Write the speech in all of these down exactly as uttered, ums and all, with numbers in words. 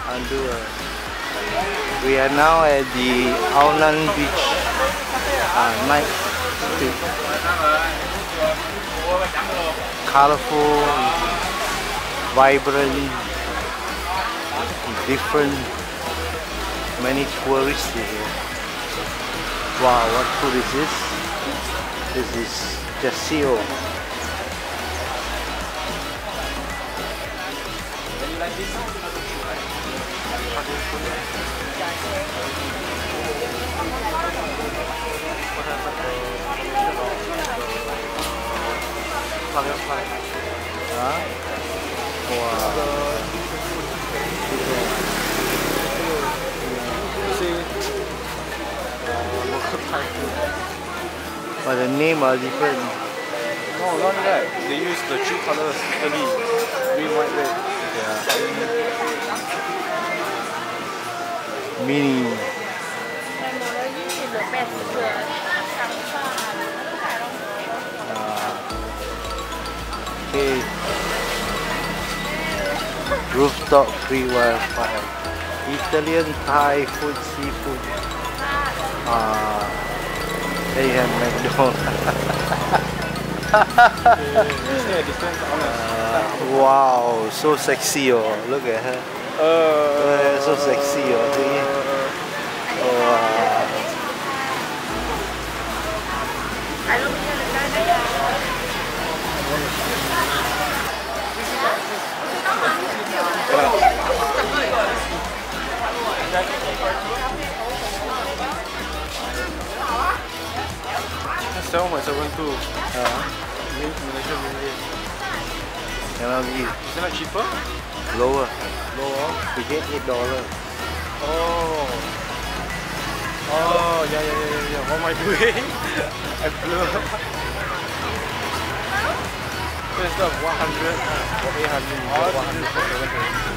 Andua. We are now at the Aunan Beach uh, night street. Colorful, vibrant, different, many tourists here. Wow, what food is this? This is jasio. Huh? Wow. But the name are different. No, not that. They use the three colors, Italy, green, white, red. Yeah. Meaning. Okay. Rooftop free Wi-Fi. Italian, Thai food, seafood. Ah, they have McDonald's. uh, wow, so sexy! Oh, look at her. Uh, so sexy! Oh, see? Oh, wow. Sell my seven two. Uh, Malaysian ringgit. Cannot be. Isn't that cheaper? Lower. Lower. We get eight dollars. Oh. Oh, yeah, yeah, yeah, yeah, yeah. What am I doing? I blew up. So instead of one hundred or eight hundred, you get one hundred for seven twenty.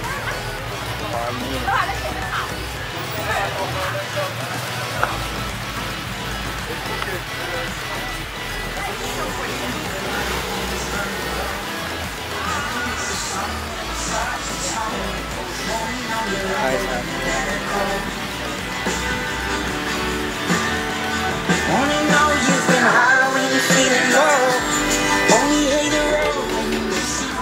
Only know you've been high when you're feeling low. Only hate the road when you miss it.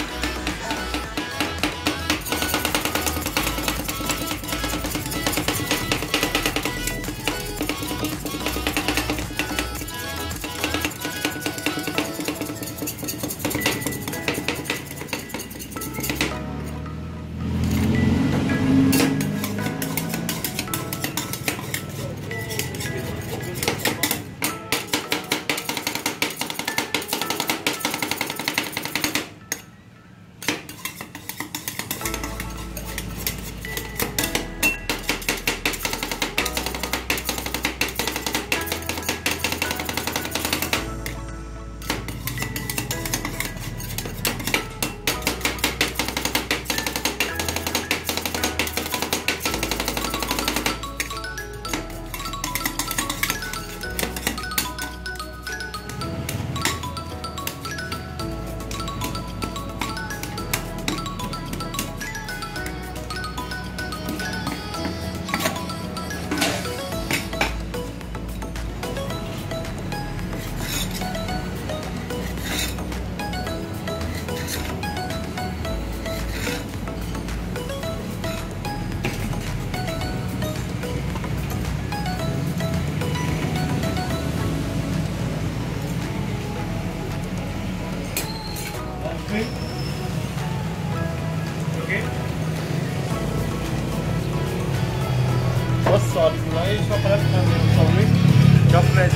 What's sauce? Nice chocolate and Strolling. Chocolate.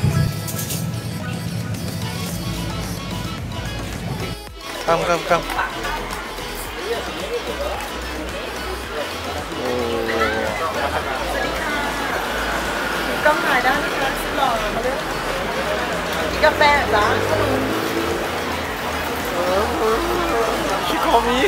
Come, come, come. Oh. กล้องถ่ายได้นะคะสุดหล่อมาเลยกินกาแฟร้าน She called me.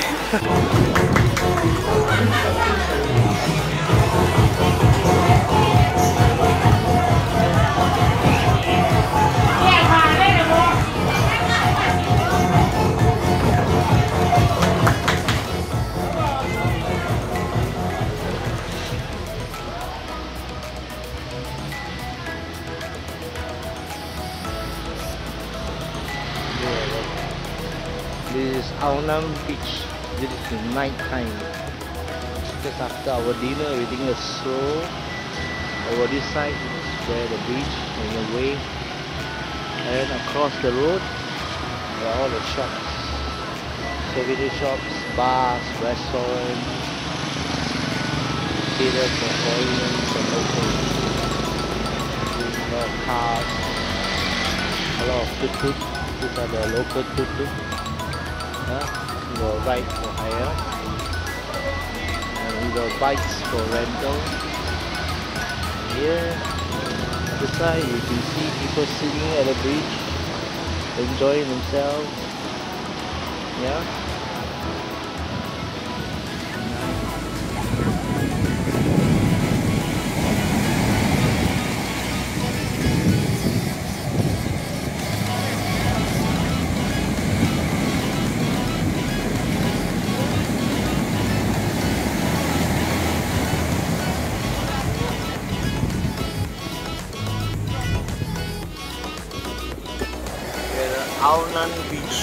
Aonam Beach. This is the night time. Just after our dinner, we take a stroll over this side is where the beach and the wave. And across the road, there are all the shops, souvenir shops, bars, restaurants, catered for foreigners and locals. A lot of cars, a lot of tuk-tuk. These are the local tuk-tuk. Uh, the ride for hire, and the bikes for rental. Here, at the side, you can see people sitting at the beach, enjoying themselves. Yeah. Aonan Beach,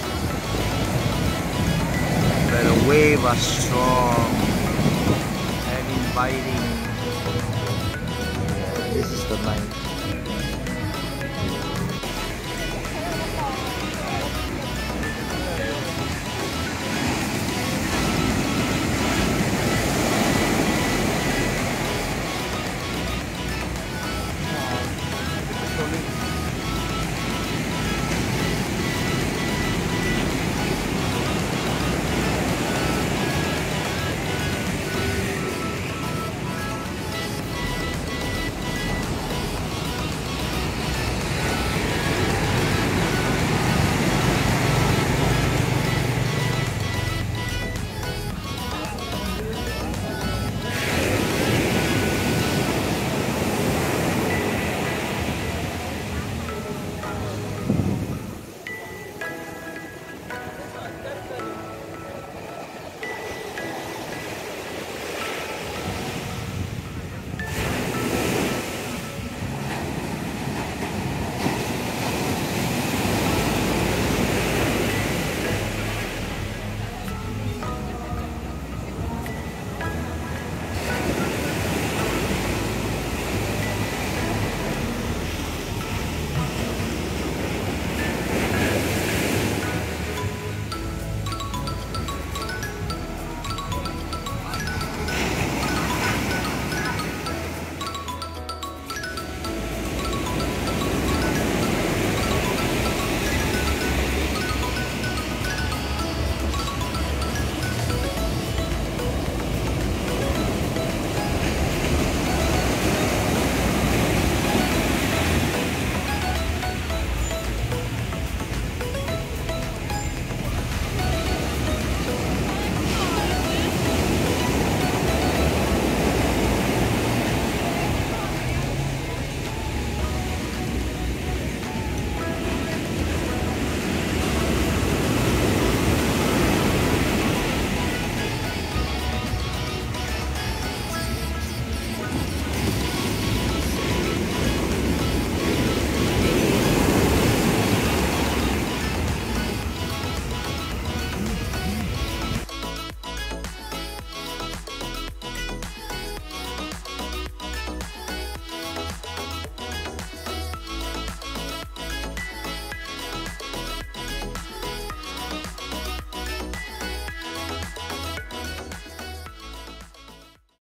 where the waves are strong and inviting. This is the night.